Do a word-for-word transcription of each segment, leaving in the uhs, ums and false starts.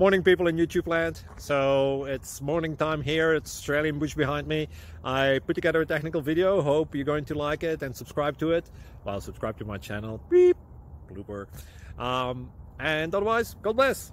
Morning, people in YouTube land. So it's morning time here. It's Australian bush behind me. I put together a technical video. Hope you're going to like it and subscribe to it. Well, subscribe to my channel. Beep. Blooper. Um, and otherwise, God bless.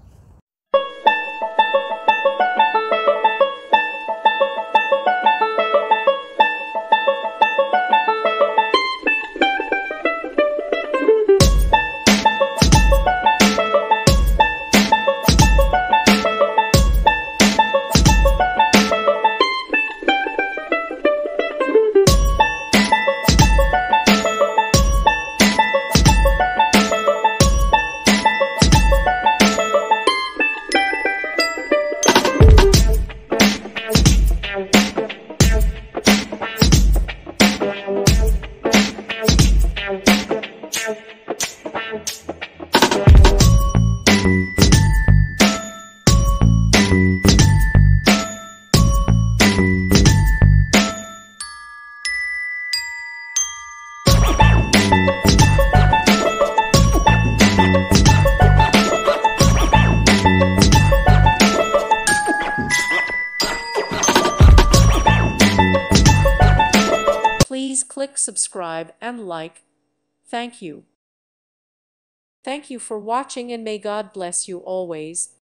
Please click subscribe and like. Thank you. Thank you for watching, and may God bless you always.